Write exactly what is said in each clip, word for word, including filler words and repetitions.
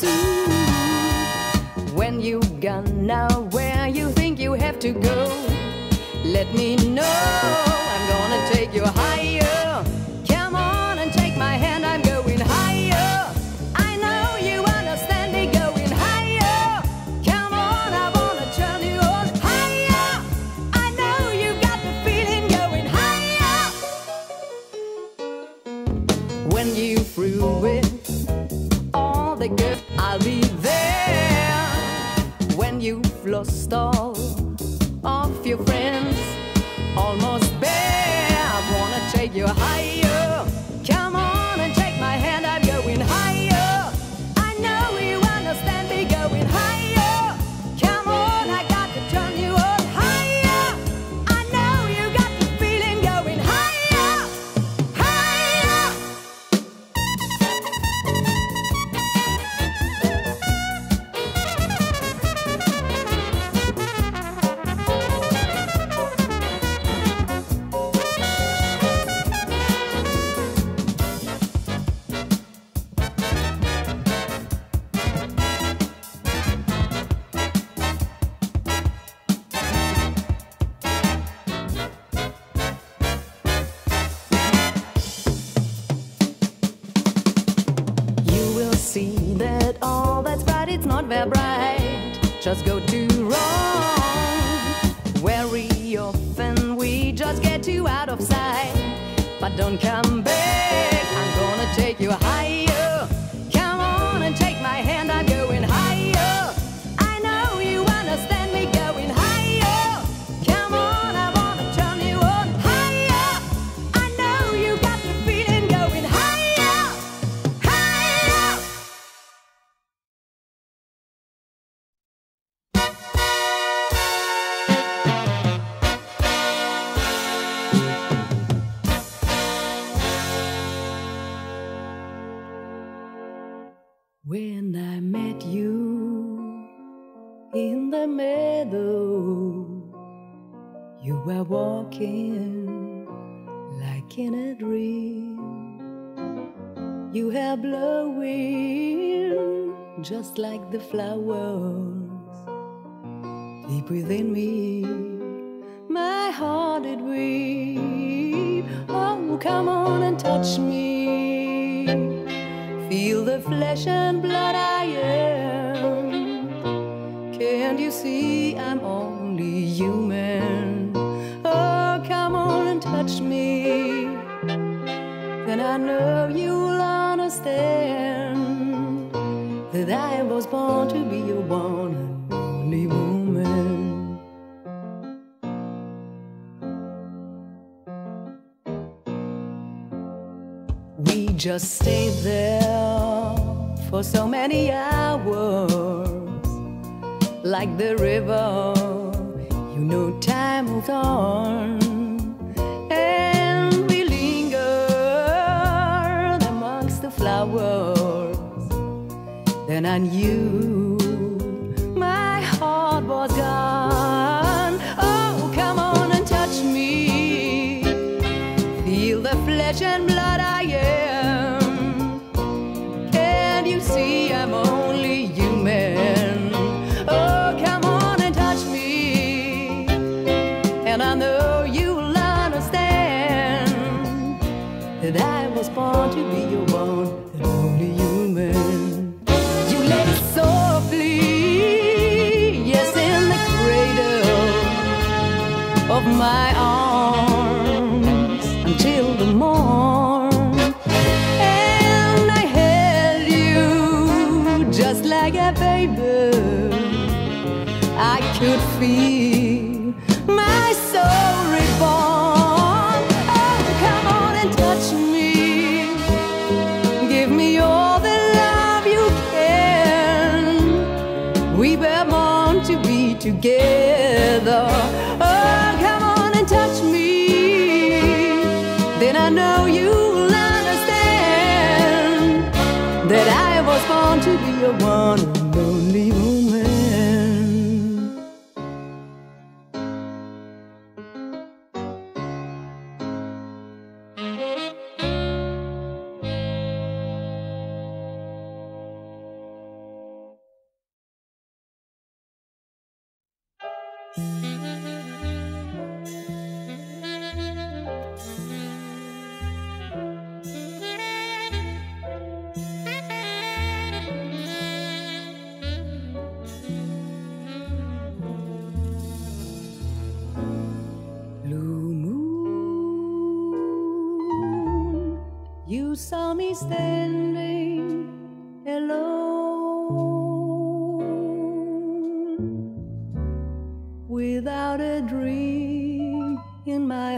soon. When you gone now, where you think you have to go, let me know. I'm gonna take you higher. Come on and take my hand, I'm going higher. I know you understand me, going higher. Come on, I wanna turn you on higher. I know you got the feeling, going higher. When you through with all the good, I'll be there. When you've lost all of your friends, almost bare, I wanna take you higher. Come on and take my hand, I'm going higher. I know you understand me, going higher. Come on, I got to turn you on higher. I know you got the feeling, going higher, higher. See that all that's bright, it's not very bright. Just go too wrong. Very often we just get too out of sight. But don't come back, I'm gonna take you higher. Come on and take my hand, I'm going higher. I know you understand me, going higher. Come on, I wanna turn you on higher. I know you got the feeling, going higher, higher. When I met you in the meadow, you were walking like in a dream. You were blowing just like the flowers deep within me. My heart it weep. Oh, come on and touch me. Feel the flesh and blood I am. Can't you see I'm only human? Oh, come on and touch me. Then I know you'll understand that I was born to be your one and only woman. We just stayed there for so many hours, like the river, you know time moves on. And we lingered amongst the flowers. Then I knew my heart was gone. Oh, come on and touch me. Feel the flesh and blood I am. Can't you see I'm only human? Oh, come on and touch me. And I know you'll understand that I was born to be your one and only human. You lay softly, yes, in the cradle of my arms until the morn. And I held you just like a baby. I could feel my soul reborn. Oh, come on and touch me. Give me all the love you can. We were born to be together. Oh, come on and touch me. Then I know you'll understand that I was born to be your one and only woman. You saw me standing alone, without a dream in my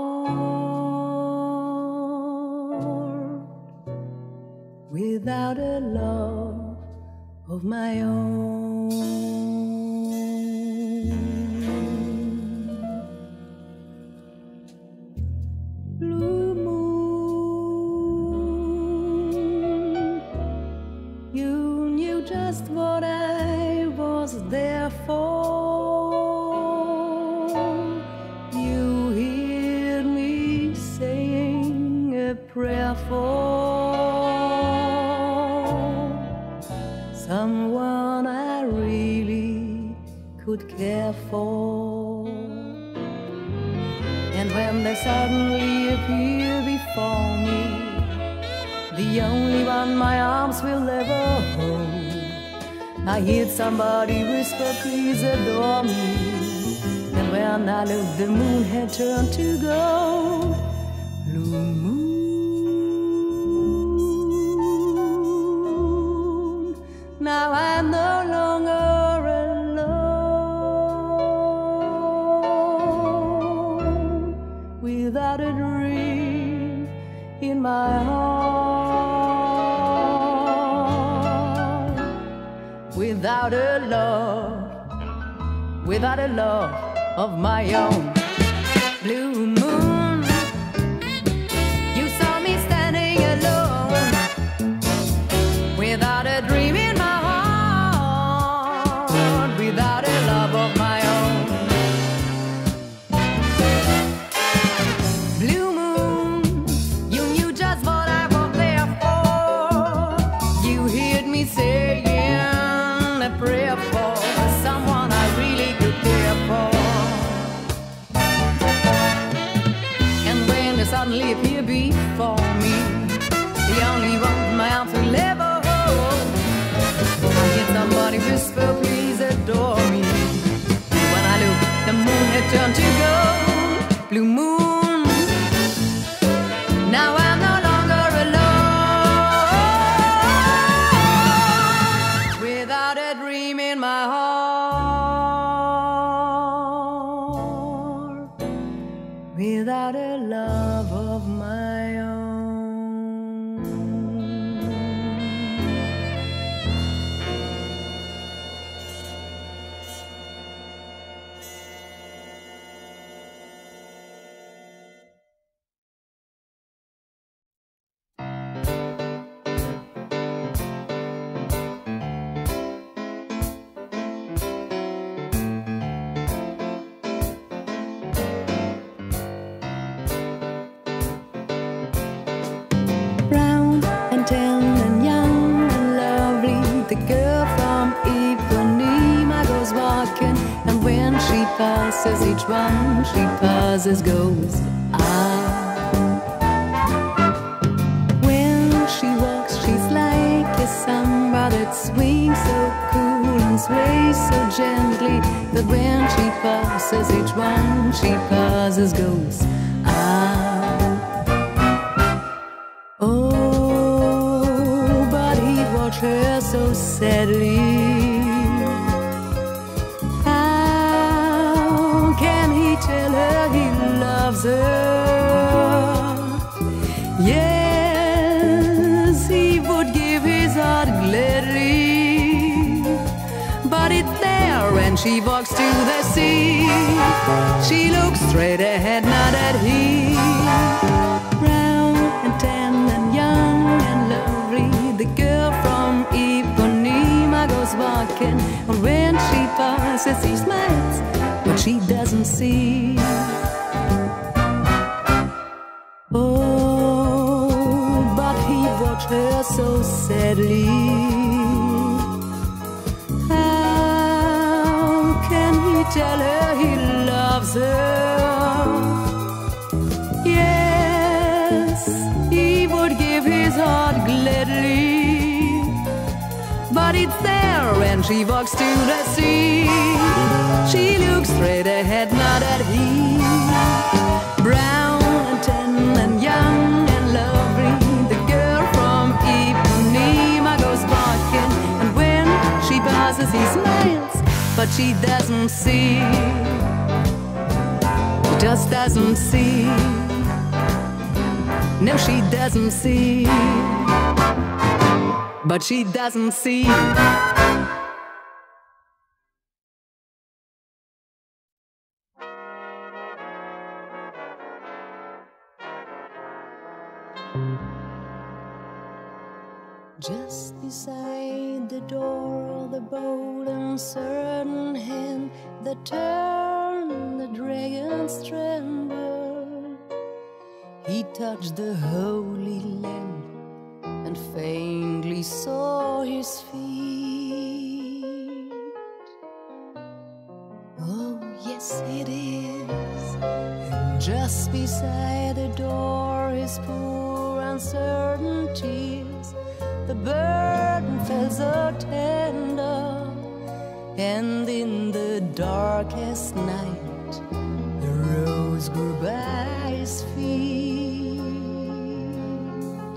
heart, without a love of my own. Blue moon, you knew just what I was there for. You heard me saying a prayer for someone I really could care for. And when they suddenly appear before me, the only one my arms will ever hold, I heard somebody whisper, please adore me. And when I looked, the moon had turned to gold. Blue moon, now I'm no longer alone, without a dream in my heart, without a love, without a love of my own. Blue moon, you saw me standing alone, without a dream in my heart, without a love of my own. Blue moon, you knew just what I was there for. You heard me saying a prayer for someone I really could care for. And when they suddenly appear before me, the only one my arms will ever hold, I hear somebody whisper, please adore me. And when I look, the moon had turned to gold. Blue moon, now I'm no longer alone, without a dream in my heart, without a love of my own. Brown and tan and young and lovely, the girl from Ipanema goes walking, and when she passes, each one she passes goes ah. When she walks, she's like a samba that swings so cool and sways so gently, that when she passes, each one she passes goes ah. Oh, but he watched her so sadly. How can he tell her he loves her? Yes, he would give his heart gladly, but it's there when she walks to the sea. She looks straight ahead, not at him. Brown and tan and young and lovely, the girl from Ipanema goes walking, and when she passes, he smiles, but she doesn't see. Oh, but he watched her so sadly. How can he tell her himself. Yes, he would give his heart gladly, but it's there when she walks to the sea. She looks straight ahead, not at him. Brown and tan and young and lovely, the girl from Ipanema goes walking, and when she passes he smiles, but she doesn't see. She just doesn't see. No, she doesn't see. But she doesn't see. Just beside the door, the bold and certain hand that turned the dragon's tremble. He touched the holy lamp and faintly saw his feet. Oh, yes, it is. And just beside the door, his poor uncertain tears, the burden felt so tender, and in the darkest night, the rose grew by his feet.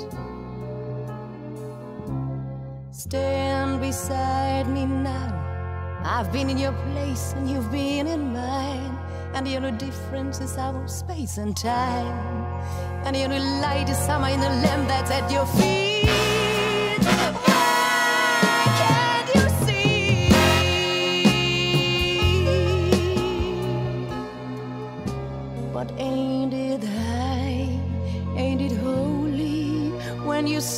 Stand beside me now. I've been in your place and you've been in mine, and you know difference is our space and time, and you know light is somewhere in the lamp that's at your feet. But ain't it high, ain't it holy when you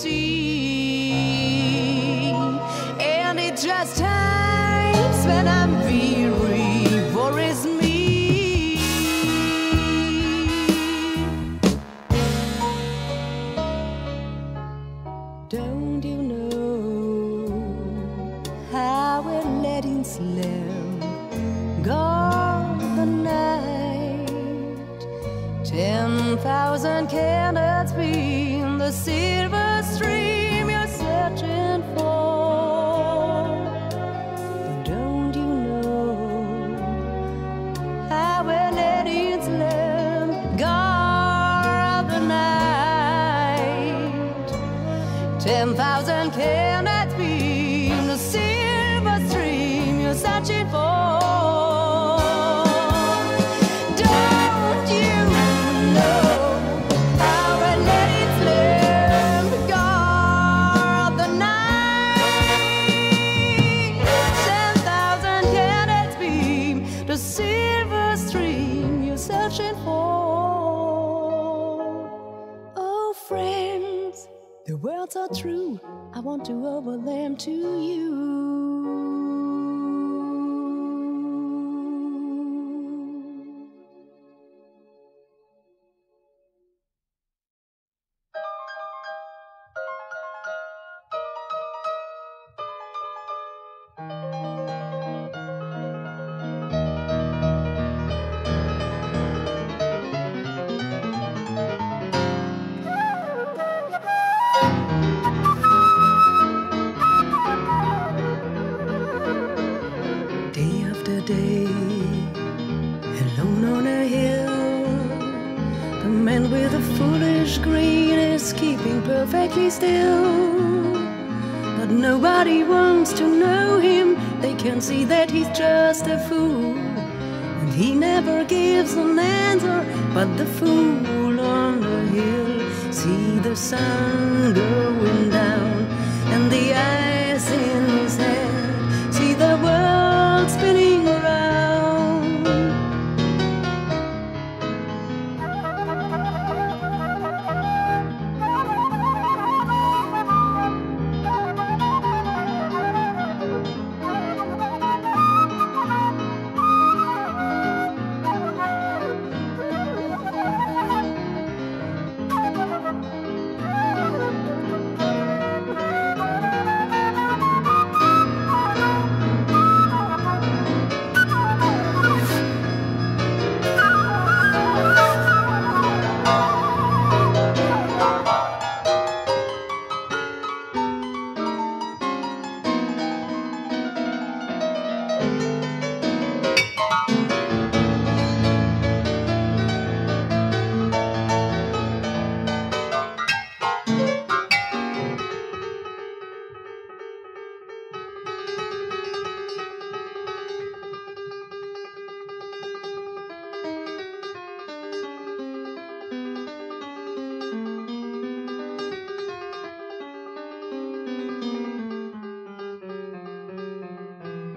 see? And it just times when I'm weary worries me. Don't you know how a letting slam guard the night? Ten thousand cannons beam the silver stream you're searching for. But don't you know how Aladdin's lamp guard the night? Ten thousand cannons beam the silver stream you're searching for. The words are true, I want to offer them to you. Day, alone on a hill, the man with a foolish grin is keeping perfectly still. But nobody wants to know him, they can see that he's just a fool, and he never gives an answer. But the fool on the hill see the sun going down, and the eyes in his head see the world spinning around.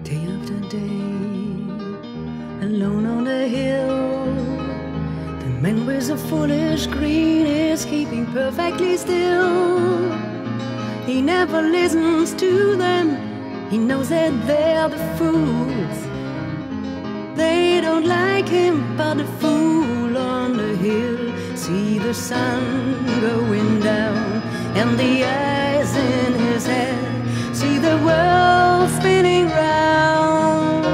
day after day, alone on the hill. The man with a foolish grin is keeping perfectly still. He never listens to them, he knows that they're the fools. They don't like him, but the fool on the hill see the sun going down, and the eyes in his head see the world spinning round.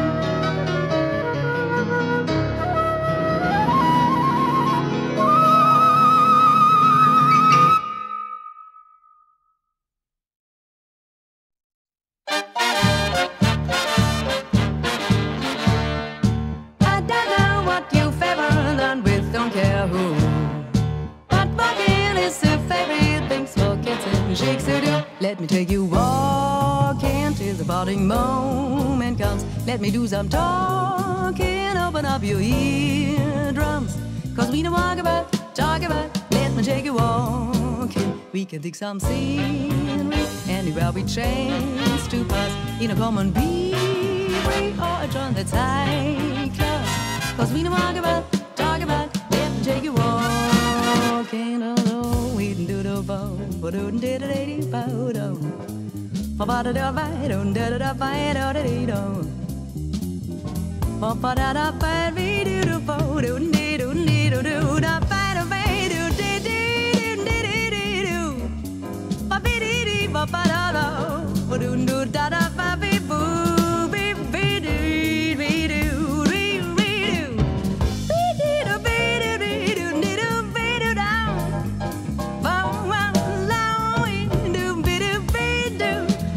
I don't know what you've ever done with don't care who, but walking is the favorite things for kids and shakes to do. Let me take you walking till the parting moment comes. Let me do some talking, open up your eardrums, cause we don't walk about, talk about. Let me take you walking. We can take some scenery anywhere we chance to pass, in a common brewery or a joint that's high class, cause we don't walk about, talk about. Let me take you walking. Oh no, we can do the bow, but do the day bow down. Ba da da ba do da da da ba do da dee do. Ba ba da da ba we do do bo do dee do dee do do da ba da ba do dee dee dee dee dee do. Ba be dee dee ba ba da da ba do do da da ba be boo be be dee be do be be do. Be dee do be do dee do dee do be do down. Ba ba la we do be do be do.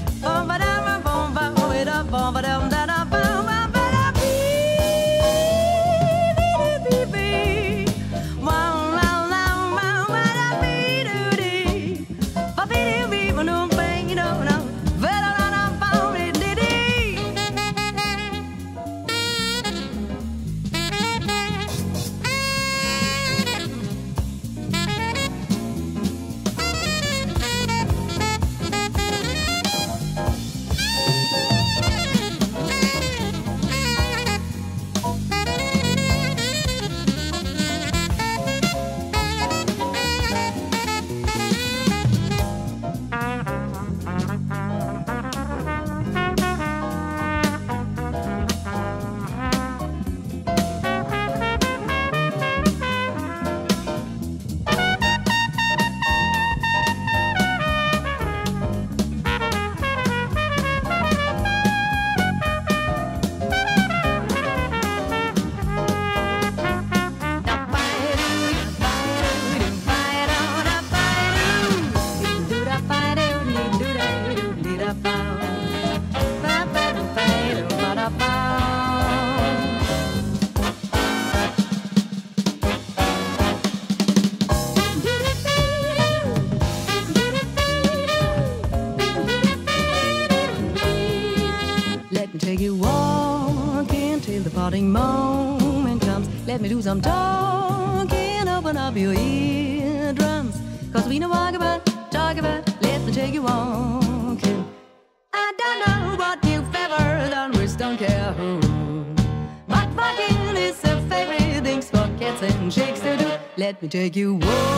Take you walking till the parting moment comes. Let me do some talking, open up your eardrums, cause we don't walk about, talk about. Let me take you walking. I don't know what you've ever done with don't care who, but walking is a favorite thing for cats and shakes to do. Let me take you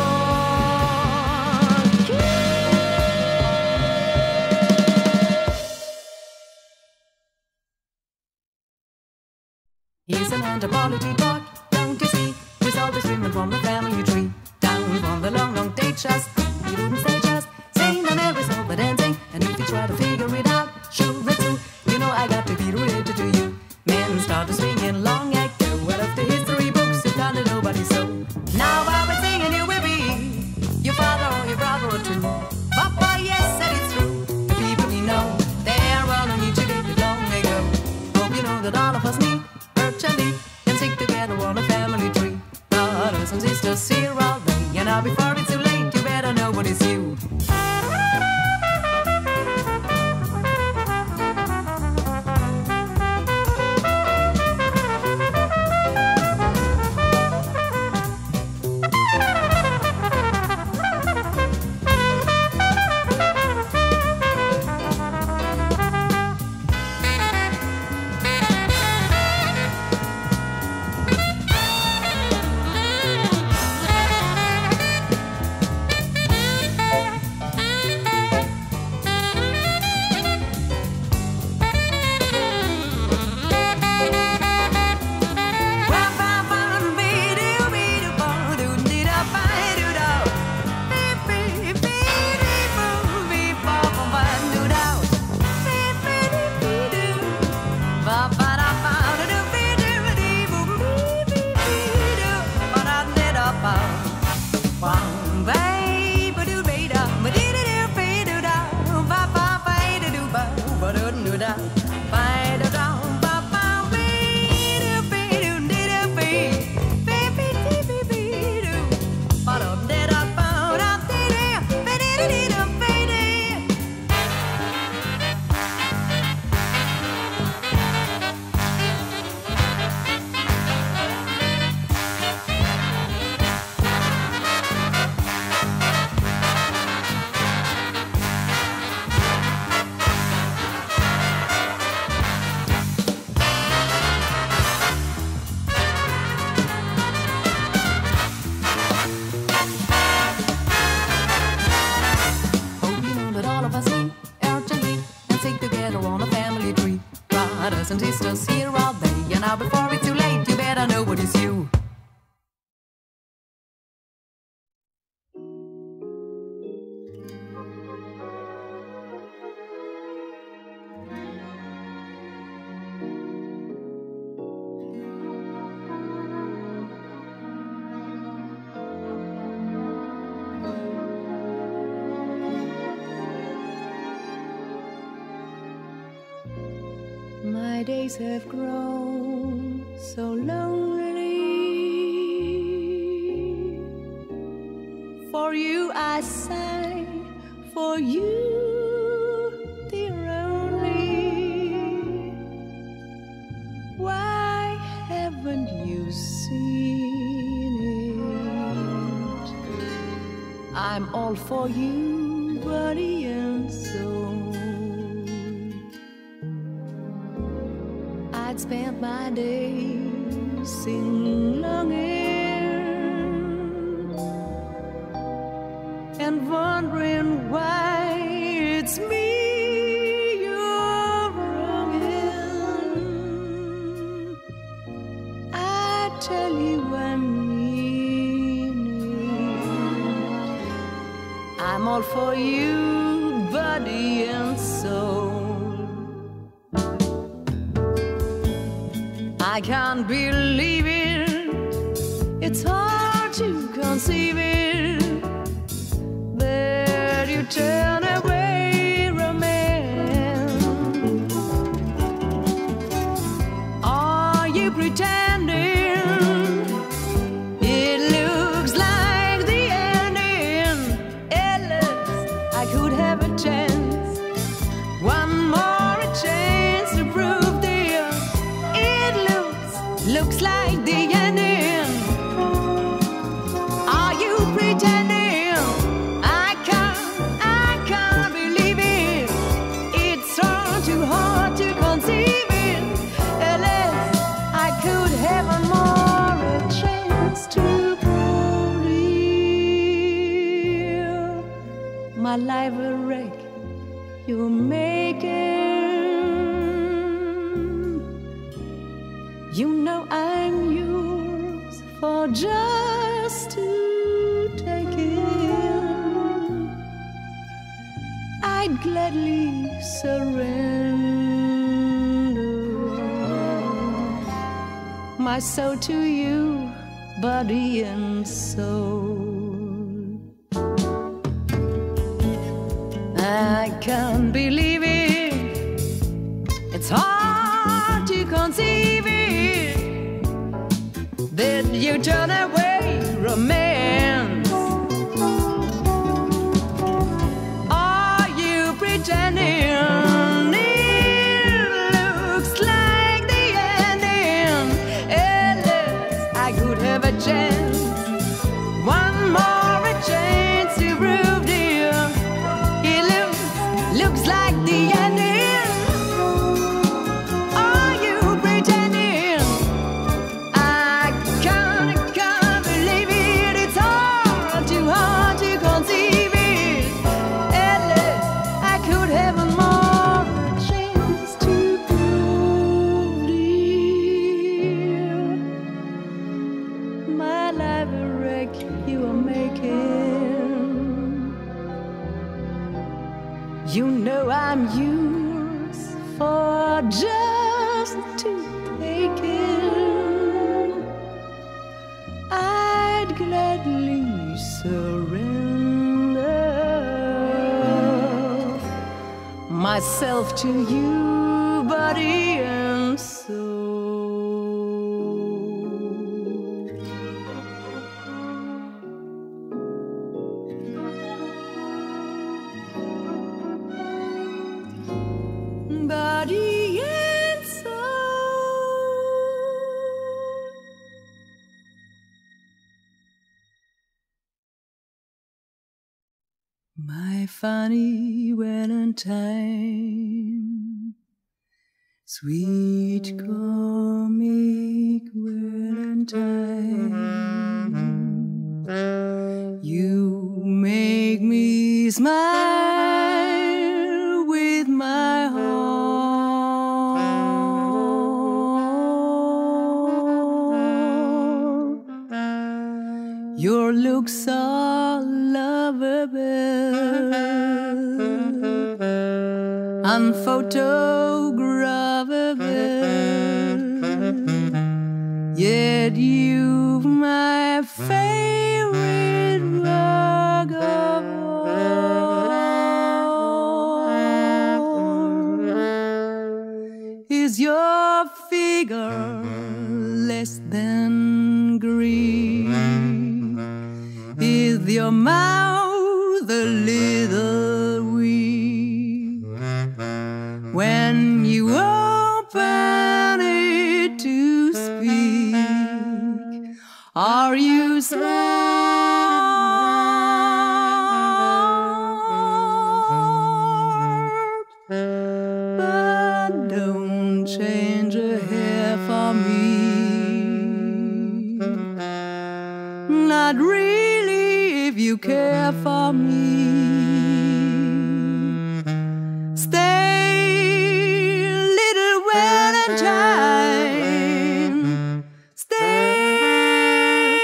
walking. Here's an anthropology talk, don't you see? With all the women from the family tree, down from the long, long day just. You wouldn't say just, saying on every song but dancing. And if you try to figure it out, sure it's true. You know I got to be related to you. Men started swinging long ago. Well, of the history books, you found it nobody so. Now I've been singing you will be your father or your brother or two. Papa, yes, that is true. The people you know, they're all on each other long ago. Hope you know that all of us need and stick together on a family tree. Brothers and sisters here all day, and now before it's too late, you better know what is you. brothers and sisters, here are they. And now before it's too late, you better know what is you. My days have grown so lonely. For you I sigh, for you, dear only. Why haven't you seen it? I'm all for you, body and soul. I'd spend my days in longing and wondering why it's me you're wronging. I tell you I mean it. I'm all for you, body and soul. I can't believe it, it's hard to conceive it, that you turn away romance. Are you pretending it looks like the ending? Endless, I could have a chance, one more chance to prove looks like the ending. Are you pretending? I can't, I can't believe it. It's all too hard to conceive it. Unless I could have one more a chance to prove real. My life a wreck you're making. You know I'm yours for just to take in. I'd gladly surrender my soul to you, body and soul. I can't believe it, it's hard to conceive it, that you turn away romance. Are you pretending it looks like the ending? Unless I could have a chance, one more a chance to prove dear, it looks, looks like the ending. You know I'm yours for just to take in. I'd gladly surrender myself to you. my funny Valentine, sweet comic Valentine, you make me smile with my heart. Your looks are lovable, unphotographable, yet you've my favorite work of art. Is your figure less than green? Is your mouth a little weak? When you open it to speak, are you smart? But don't change a hair for me. Not really, if you care for me. Stay, little Valentine, stay.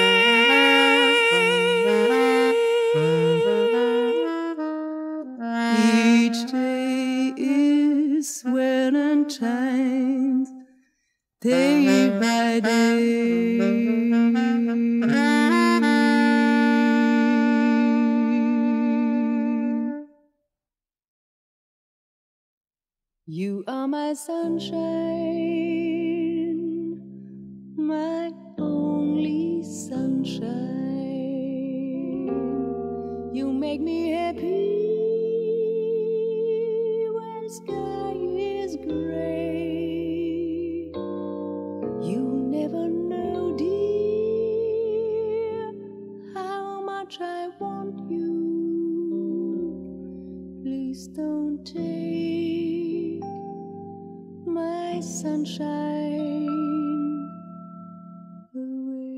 Each day is Valentine's, day by day. You are my sunshine, my only sunshine. You make me happy when sky is gray. You never know, dear, how much I want you. Please don't take my sunshine away.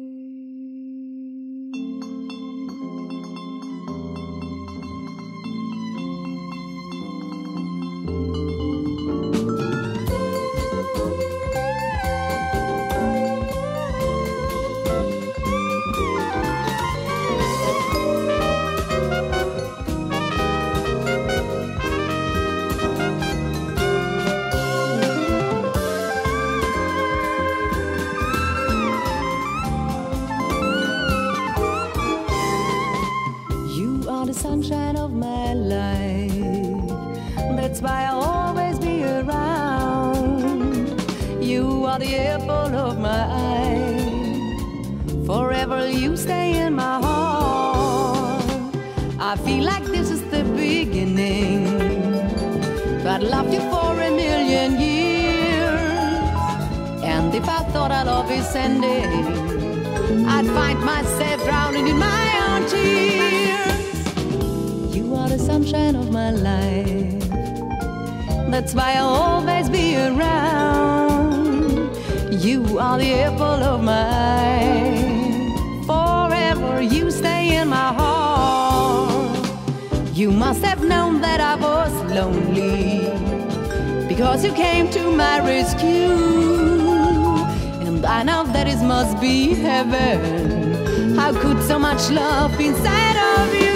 The sunshine of my life, that's why I'll always be around. You are the apple of my eye, forever you stay in my heart. I feel like this is the beginning, but I'd love you for a million years. And if I thought our love is ending, I'd find myself drowning in my own tears. You are the sunshine of my life, that's why I'll always be around. You are the apple of my eye, forever you stay in my heart. You must have known that I was lonely, because you came to my rescue. And I know that it must be heaven. How could so much love be inside of you?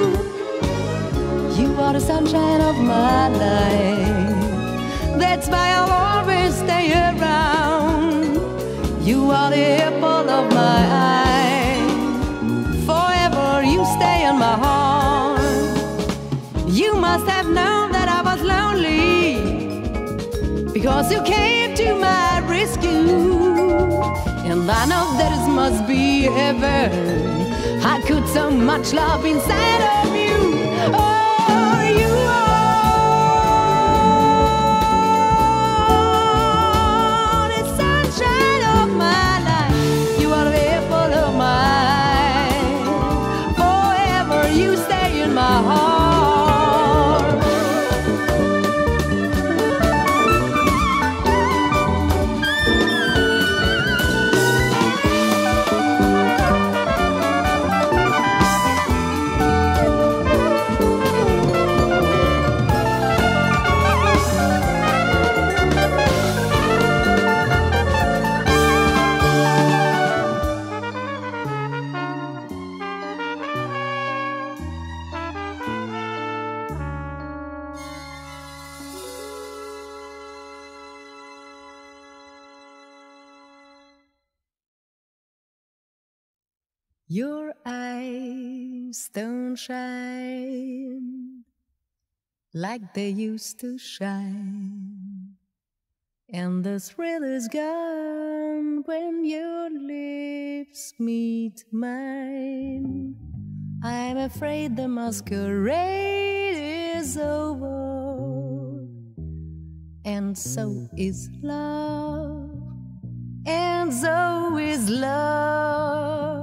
You are the sunshine of my life, that's why I'll always stay around. You are the apple of my eye, forever you stay in my heart. You must have known that I was lonely, because you came to my rescue. And I know that it must be heaven. How could so much love inside of you? Oh, you are the sunshine of my life. You are the apple of my eye, forever you stay in my heart. Your eyes don't shine like they used to shine, and the thrill is gone when your lips meet mine. I'm afraid the masquerade is over, and so is love, and so is love.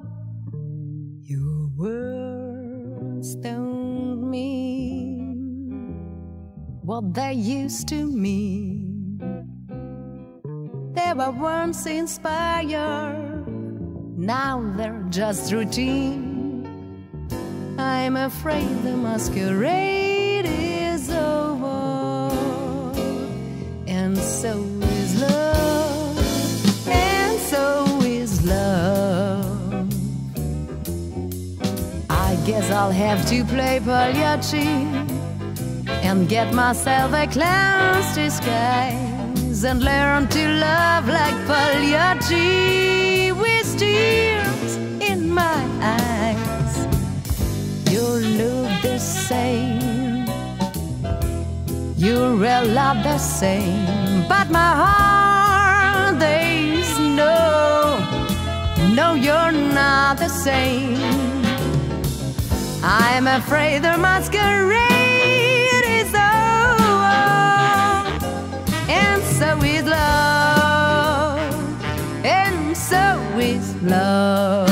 Your words don't mean what they used to mean. They were once inspired, now they're just routine. I'm afraid the masquerade is over, and so is love, and so is love. I guess I'll have to play Pagliacci and get myself a clown's disguise and learn to love like Pagliacci with tears in my eyes. You look the same, you're a lot the same, but my heart there's no, no, you're not the same. I'm afraid the masquerade is over, and so is love, and so is love.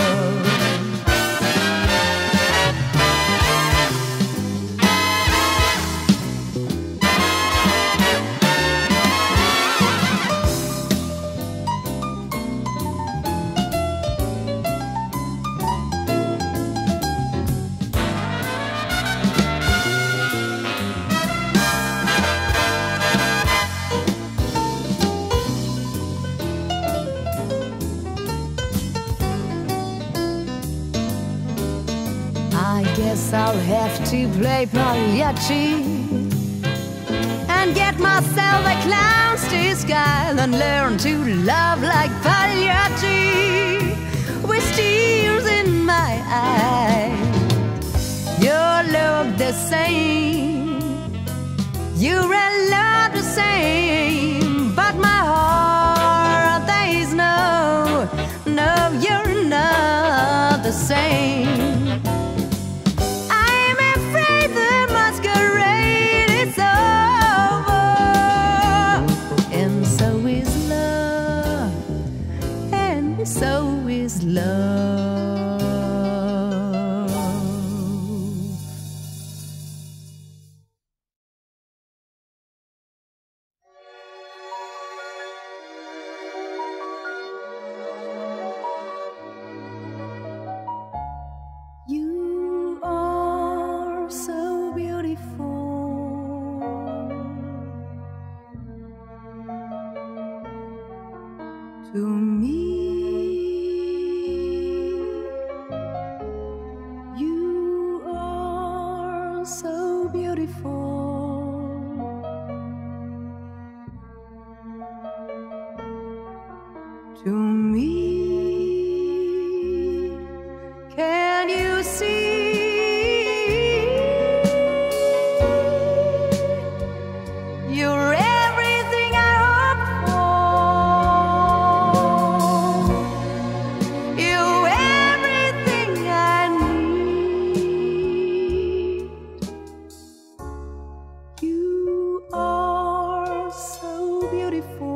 I guess I'll have to play Pagliacci and get myself a clown's disguise and learn to love like Pagliacci with tears in my eyes. You look the same, you're a lot the same, but my heart there is no, no, you're not the same. So is love. You are so beautiful to me. So beautiful to me. Can you see? You're everything I hope for. You're everything I need. You are so beautiful